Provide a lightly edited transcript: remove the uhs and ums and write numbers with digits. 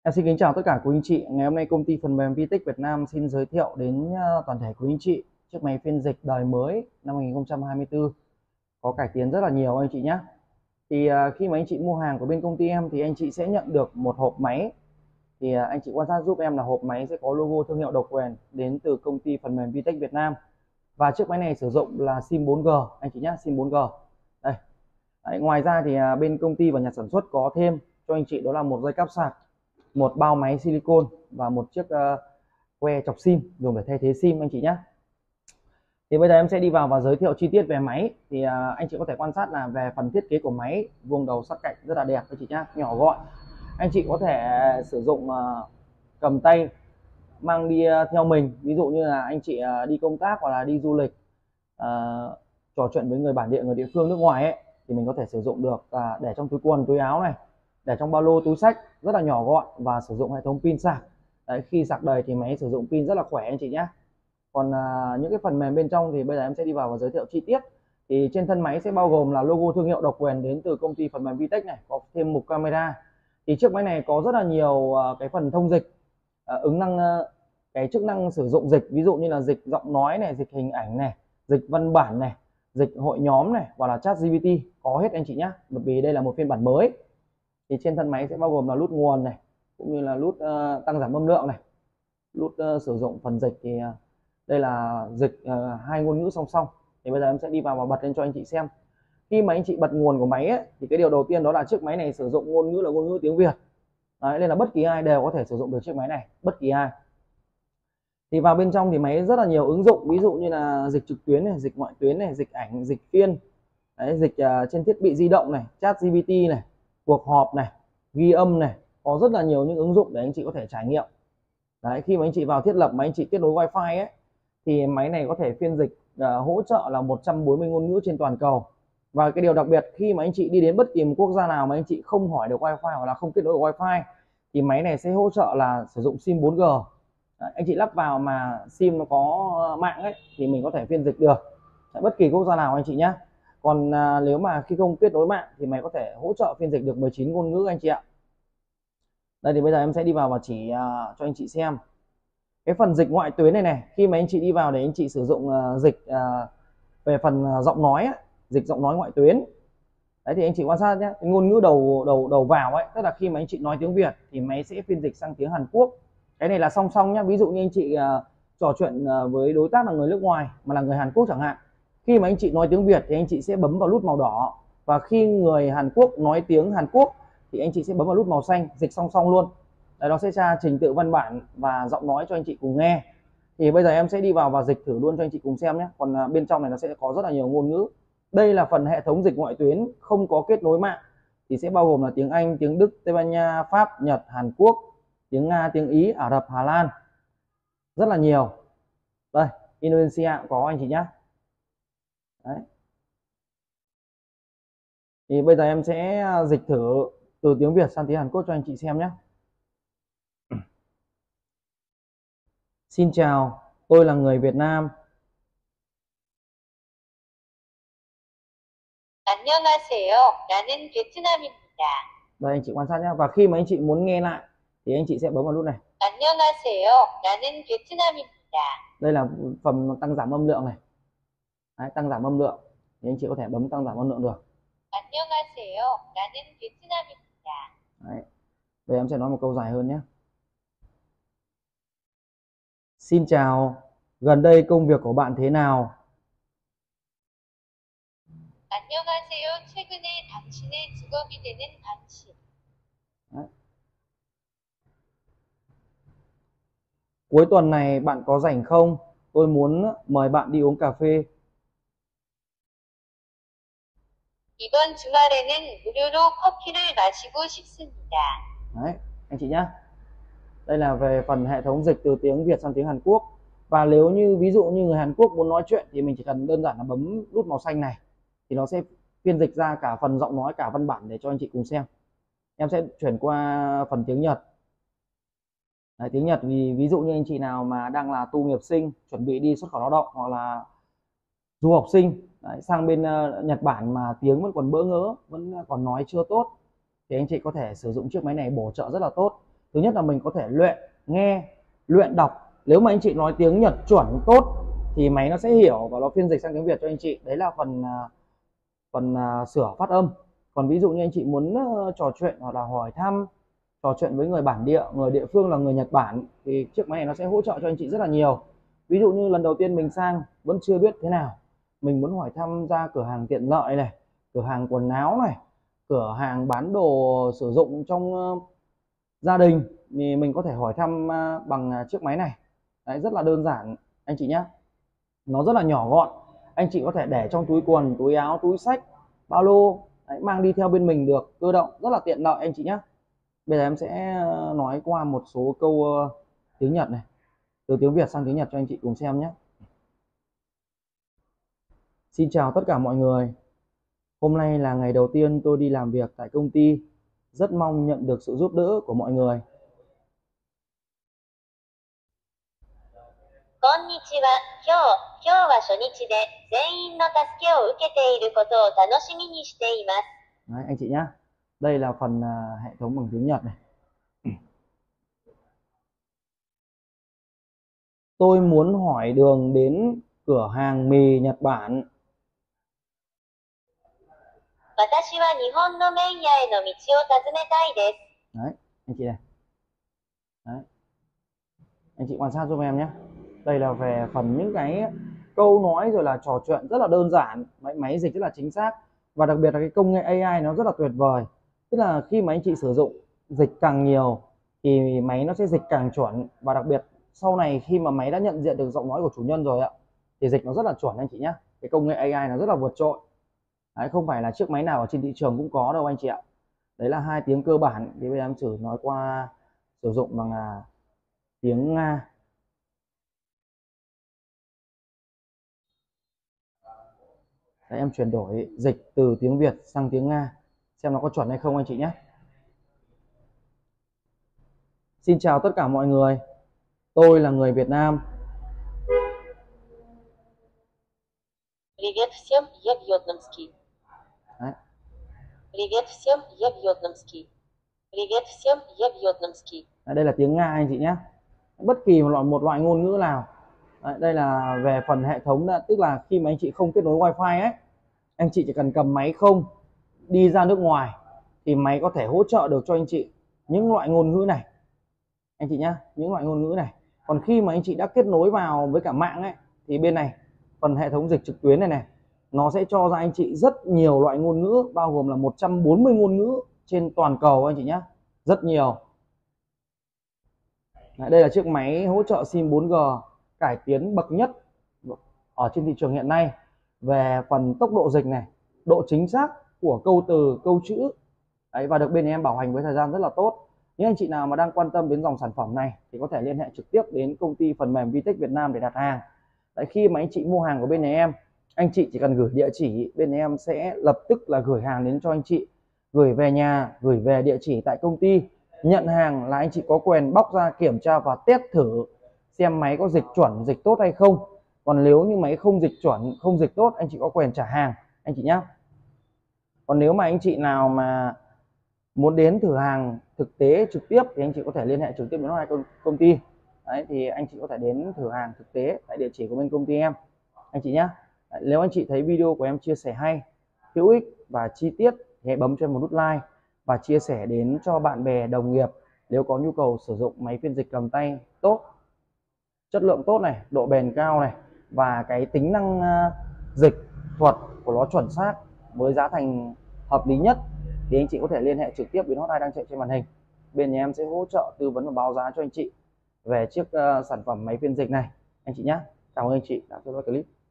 Em xin kính chào tất cả quý anh chị. Ngày hôm nay công ty phần mềm Vtech Việt Nam xin giới thiệu đến toàn thể quý anh chị chiếc máy phiên dịch đời mới năm 2024 có cải tiến rất là nhiều anh chị nhé. Thì khi mà anh chị mua hàng của bên công ty em thì anh chị sẽ nhận được một hộp máy. Thì anh chị quan sát giúp em là hộp máy sẽ có logo thương hiệu độc quyền đến từ công ty phần mềm Vtech Việt Nam. Và chiếc máy này sử dụng là sim 4G anh chị nhé, sim 4G. Đây. Đấy, ngoài ra thì bên công ty và nhà sản xuất có thêm cho anh chị đó là một dây cáp sạc, một bao máy silicon và một chiếc que chọc sim dùng để thay thế sim anh chị nhé. Thì bây giờ em sẽ đi vào và giới thiệu chi tiết về máy. Thì anh chị có thể quan sát là về phần thiết kế của máy, vuông đầu sắc cạnh rất là đẹp anh chị nhé, nhỏ gọn. Anh chị có thể sử dụng cầm tay mang đi theo mình, ví dụ như là anh chị đi công tác hoặc là đi du lịch, trò chuyện với người bản địa, người địa phương nước ngoài ấy, thì mình có thể sử dụng được, để trong túi quần, túi áo này, để trong ba lô, túi sách, rất là nhỏ gọn và sử dụng hệ thống pin sạc. Đấy, khi sạc đầy thì máy sử dụng pin rất là khỏe anh chị nhé. Còn những cái phần mềm bên trong thì bây giờ em sẽ đi vào và giới thiệu chi tiết. Thì trên thân máy sẽ bao gồm là logo thương hiệu độc quyền đến từ công ty phần mềm Vtech này, có thêm mục camera. Thì chiếc máy này có rất là nhiều cái phần thông dịch, ứng năng cái chức năng sử dụng dịch, ví dụ như là dịch giọng nói này, dịch hình ảnh này, dịch văn bản này, dịch hội nhóm này, hoặc là chat GPT, có hết anh chị nhé, bởi vì đây là một phiên bản mới. Thì trên thân máy sẽ bao gồm là nút nguồn này, cũng như là nút tăng giảm âm lượng này, nút sử dụng phần dịch. Thì đây là dịch hai ngôn ngữ song song. Thì bây giờ em sẽ đi vào và bật lên cho anh chị xem. Khi mà anh chị bật nguồn của máy ấy, thì cái điều đầu tiên đó là chiếc máy này sử dụng ngôn ngữ là ngôn ngữ tiếng Việt. Đấy, nên là bất kỳ ai đều có thể sử dụng được chiếc máy này, bất kỳ ai. Thì vào bên trong thì máy rất là nhiều ứng dụng, ví dụ như là dịch trực tuyến này, dịch ngoại tuyến này, dịch ảnh, dịch phiên. Đấy, dịch trên thiết bị di động này, chat GPT này, cuộc họp này, ghi âm này, có rất là nhiều những ứng dụng để anh chị có thể trải nghiệm. Đấy, khi mà anh chị vào thiết lập máy, anh chị kết nối wifi ấy, thì máy này có thể phiên dịch hỗ trợ là 140 ngôn ngữ trên toàn cầu. Và cái điều đặc biệt, khi mà anh chị đi đến bất kỳ một quốc gia nào mà anh chị không hỏi được wifi hoặc là không kết nối được wifi, thì máy này sẽ hỗ trợ là sử dụng sim 4G. Đấy, anh chị lắp vào mà sim nó có mạng ấy thì mình có thể phiên dịch được bất kỳ quốc gia nào anh chị nhé. Còn nếu mà khi không kết nối mạng thì máy có thể hỗ trợ phiên dịch được 19 ngôn ngữ anh chị ạ. Đây, thì bây giờ em sẽ đi vào và chỉ cho anh chị xem cái phần dịch ngoại tuyến này này. Khi mà anh chị đi vào để anh chị sử dụng dịch về phần giọng nói ấy, dịch giọng nói ngoại tuyến. Đấy, thì anh chị quan sát nhé, cái ngôn ngữ đầu vào ấy, tức là khi mà anh chị nói tiếng Việt thì máy sẽ phiên dịch sang tiếng Hàn Quốc. Cái này là song song nhé. Ví dụ như anh chị trò chuyện với đối tác là người nước ngoài mà là người Hàn Quốc chẳng hạn, khi mà anh chị nói tiếng Việt thì anh chị sẽ bấm vào nút màu đỏ, và khi người Hàn Quốc nói tiếng Hàn Quốc thì anh chị sẽ bấm vào nút màu xanh, dịch song song luôn. Đấy, nó sẽ tra trình tự văn bản và giọng nói cho anh chị cùng nghe. Thì bây giờ em sẽ đi vào và dịch thử luôn cho anh chị cùng xem nhé. Còn bên trong này nó sẽ có rất là nhiều ngôn ngữ. Đây là phần hệ thống dịch ngoại tuyến không có kết nối mạng, thì sẽ bao gồm là tiếng Anh, tiếng Đức, Tây Ban Nha, Pháp, Nhật, Hàn Quốc, tiếng Nga, tiếng Ý, Ả Rập, Hà Lan, rất là nhiều. Đây, Indonesia cũng có anh chị nhé. Đấy. Thì bây giờ em sẽ dịch thử từ tiếng Việt sang tiếng Hàn Quốc cho anh chị xem nhé. Xin chào, tôi là người Việt Nam. 안녕하세요. 나는 베트남입니다. Đây anh chị quan sát nhé. Và khi mà anh chị muốn nghe lại thì anh chị sẽ bấm vào nút này. 안녕하세요. 나는 베트남입니다. Đây là phần tăng giảm âm lượng này. Đấy, tăng giảm âm lượng thì anh chị có thể bấm tăng giảm âm lượng được. 안녕하세요. 나는 베트남입니다. Đấy. Bây giờ em sẽ nói một câu dài hơn nhé. Xin chào, gần đây công việc của bạn thế nào? 안녕하세요. 최근에 당신의 직업이 되는 당신. Đấy. Cuối tuần này bạn có rảnh không? Tôi muốn mời bạn đi uống cà phê. 이번 주말에는 무료로 커피를 마시고 싶습니다. Đấy, anh chị nhé. Đây là về phần hệ thống dịch từ tiếng Việt sang tiếng Hàn Quốc. Và nếu như ví dụ như người Hàn Quốc muốn nói chuyện thì mình chỉ cần đơn giản là bấm nút màu xanh này, thì nó sẽ phiên dịch ra cả phần giọng nói, cả văn bản để cho anh chị cùng xem. Em sẽ chuyển qua phần tiếng Nhật. Đấy, tiếng Nhật vì ví dụ như anh chị nào mà đang là tu nghiệp sinh, chuẩn bị đi xuất khẩu lao động hoặc là du học sinh, đấy, sang bên Nhật Bản mà tiếng vẫn còn bỡ ngỡ, vẫn còn nói chưa tốt, thì anh chị có thể sử dụng chiếc máy này bổ trợ rất là tốt. Thứ nhất là mình có thể luyện nghe, luyện đọc. Nếu mà anh chị nói tiếng Nhật chuẩn tốt thì máy nó sẽ hiểu và nó phiên dịch sang tiếng Việt cho anh chị. Đấy là phần sửa phát âm. Còn ví dụ như anh chị muốn trò chuyện hoặc là hỏi thăm, trò chuyện với người bản địa, người địa phương là người Nhật Bản, thì chiếc máy này nó sẽ hỗ trợ cho anh chị rất là nhiều. Ví dụ như lần đầu tiên mình sang vẫn chưa biết thế nào, mình muốn hỏi thăm ra cửa hàng tiện lợi này, cửa hàng quần áo này, cửa hàng bán đồ sử dụng trong gia đình, thì mình có thể hỏi thăm bằng chiếc máy này. Đấy, rất là đơn giản anh chị nhé. Nó rất là nhỏ gọn, anh chị có thể để trong túi quần, túi áo, túi xách, ba lô. Đấy, mang đi theo bên mình được, cơ động, rất là tiện lợi anh chị nhé. Bây giờ em sẽ nói qua một số câu tiếng Nhật này, từ tiếng Việt sang tiếng Nhật cho anh chị cùng xem nhé. Xin chào tất cả mọi người. Hôm nay là ngày đầu tiên tôi đi làm việc tại công ty. Rất mong nhận được sự giúp đỡ của mọi người. こんにちは。今日は初日で全員の助けを受けていることを楽しみにしています。 Đấy, anh chị nhé. Đây là phần hệ thống bằng tiếng Nhật này. Tôi muốn hỏi đường đến cửa hàng mì Nhật Bản. 私は日本の麺屋への道を尋ねたいです。 Đấy, anh chị này. Đấy. Anh chị quan sát giúp em nhé. Đây là về phần những cái câu nói rồi là trò chuyện rất là đơn giản, máy dịch rất là chính xác, và đặc biệt là cái công nghệ AI nó rất là tuyệt vời. Tức là khi mà anh chị sử dụng dịch càng nhiều thì máy nó sẽ dịch càng chuẩn, và đặc biệt sau này khi mà máy đã nhận diện được giọng nói của chủ nhân rồi ạ thì dịch nó rất là chuẩn anh chị nhé. Cái công nghệ AI nó rất là vượt trội. Đấy, không phải là chiếc máy nào ở trên thị trường cũng có đâu anh chị ạ. Đấy là hai tiếng cơ bản. Thì bây giờ em thử nói qua sử dụng bằng tiếng Nga. Đấy, em chuyển đổi dịch từ tiếng Việt sang tiếng Nga xem nó có chuẩn hay không anh chị nhé. Xin chào tất cả mọi người. Tôi là người Việt Nam. Привет всем, я вьетнамский. Đấy. Привет всем, я вьетнамский. Привет всем, я вьетнамский. Đây là tiếng Nga anh chị nhé. Bất kỳ một loại ngôn ngữ nào. Đấy, đây là về phần hệ thống đó, tức là khi mà anh chị không kết nối wifi ấy, anh chị chỉ cần cầm máy không đi ra nước ngoài thì máy có thể hỗ trợ được cho anh chị những loại ngôn ngữ này anh chị nhé, những loại ngôn ngữ này. Còn khi mà anh chị đã kết nối vào với cả mạng ấy thì bên này phần hệ thống dịch trực tuyến này nó sẽ cho ra anh chị rất nhiều loại ngôn ngữ, bao gồm là 140 ngôn ngữ trên toàn cầu anh chị nhé, rất nhiều. Đấy, đây là chiếc máy hỗ trợ SIM 4G cải tiến bậc nhất ở trên thị trường hiện nay. Về phần tốc độ dịch này, độ chính xác của câu từ, câu chữ. Đấy, và được bên em bảo hành với thời gian rất là tốt. Những anh chị nào mà đang quan tâm đến dòng sản phẩm này thì có thể liên hệ trực tiếp đến công ty phần mềm VTech Việt Nam để đặt hàng. Đấy, khi mà anh chị mua hàng của bên nhà em, anh chị chỉ cần gửi địa chỉ, bên em sẽ lập tức là gửi hàng đến cho anh chị, gửi về nhà, gửi về địa chỉ tại công ty. Nhận hàng là anh chị có quyền bóc ra kiểm tra và test thử xem máy có dịch chuẩn, dịch tốt hay không. Còn nếu như máy không dịch chuẩn, không dịch tốt, anh chị có quyền trả hàng anh chị nhé. Còn nếu mà anh chị nào mà muốn đến thử hàng thực tế trực tiếp thì anh chị có thể liên hệ trực tiếp đến hai công ty. Đấy, thì anh chị có thể đến thử hàng thực tế tại địa chỉ của bên công ty em anh chị nhé. Nếu anh chị thấy video của em chia sẻ hay, hữu ích và chi tiết thì hãy bấm cho em một nút like và chia sẻ đến cho bạn bè, đồng nghiệp nếu có nhu cầu sử dụng máy phiên dịch cầm tay tốt, chất lượng tốt này, độ bền cao này, và cái tính năng dịch thuật của nó chuẩn xác với giá thành hợp lý nhất, thì anh chị có thể liên hệ trực tiếp đến hotline đang chạy trên màn hình. Bên nhà em sẽ hỗ trợ tư vấn và báo giá cho anh chị về chiếc sản phẩm máy phiên dịch này anh chị nhé. Cảm ơn anh chị đã theo dõi clip.